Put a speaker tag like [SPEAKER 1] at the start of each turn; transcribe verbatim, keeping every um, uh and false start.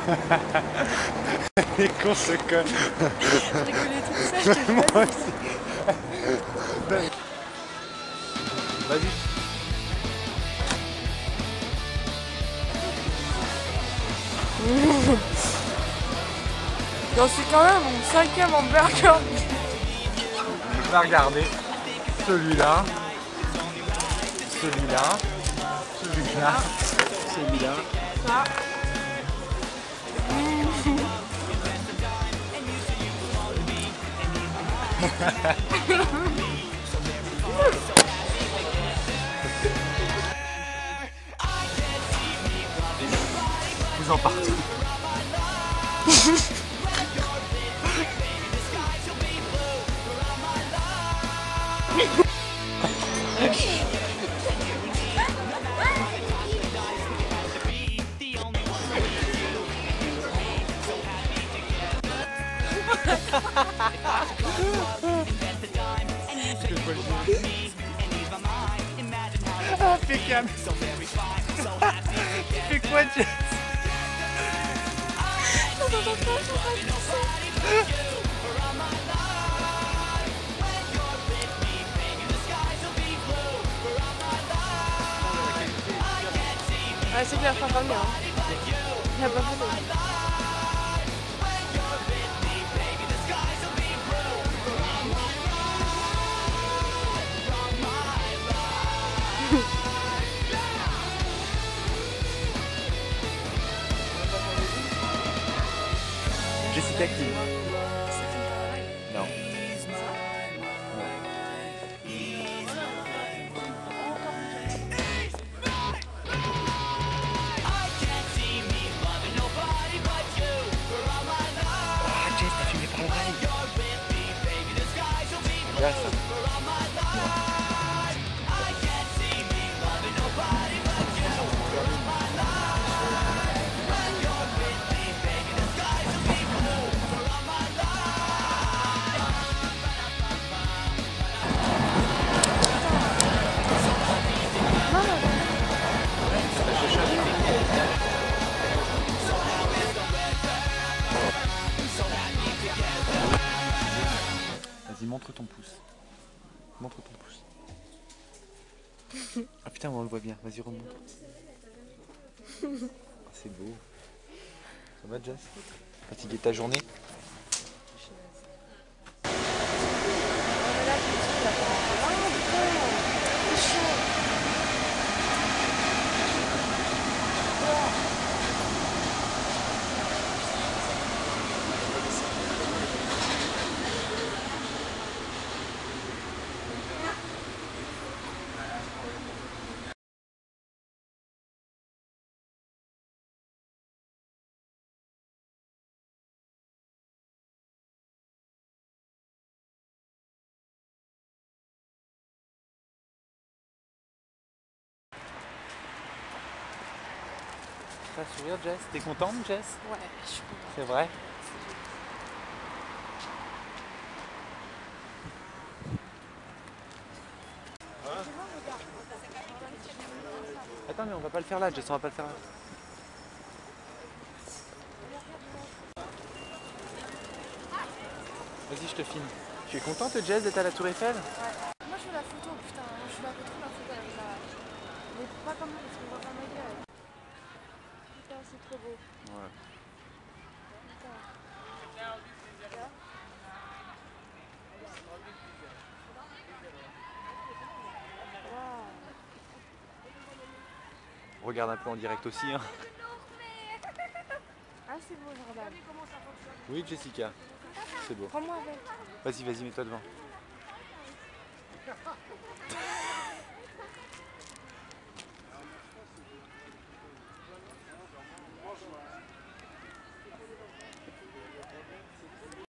[SPEAKER 1] Les cons se collent.
[SPEAKER 2] Je rigolais toute seule, je te
[SPEAKER 1] Moi
[SPEAKER 2] jure.
[SPEAKER 1] aussi. Vas-y.
[SPEAKER 2] J'en suis quand même mon cinquième hamburger.
[SPEAKER 1] On va regarder celui-là, celui-là, celui-là, celui-là.
[SPEAKER 2] Ça.
[SPEAKER 1] Vous en partez. Ah, impeccable. Fais quoi, Jess?
[SPEAKER 2] Ouais, c'est clair, ça va bien. Il n'y a pas photo.
[SPEAKER 1] Jessica qui? Non. Ah, Jess, t'as filmé par l'oreille. Regarde ça. Vas-y, montre ton pouce. Montre ton pouce. Ah putain, on le voit bien. Vas-y, remonte. Ah, c'est beau. Ça va, Jess? Fatigué de ta journée? Ça sourire, Jess? T'es contente, Jess?
[SPEAKER 2] Ouais, je suis contente.
[SPEAKER 1] C'est vrai? Attends, mais on va pas le faire là, Jess, on va pas le faire là. Vas-y, je te filme. Tu es contente, Jess, d'être à la Tour Eiffel?
[SPEAKER 2] Ouais. Moi je veux la photo, putain, je veux la photo, la photo avec la... Mais pas comme moi parce qu'on voit pas ma gueule. Putain, c'est trop beau.
[SPEAKER 1] Ouais.
[SPEAKER 2] Putain. Wow.
[SPEAKER 1] Regarde un peu en direct aussi, hein.
[SPEAKER 2] Ah, c'est beau, Jordan.
[SPEAKER 1] Oui, Jessica. C'est beau.
[SPEAKER 2] Prends-moi avec.
[SPEAKER 1] Vas-y, vas-y, mets-toi devant.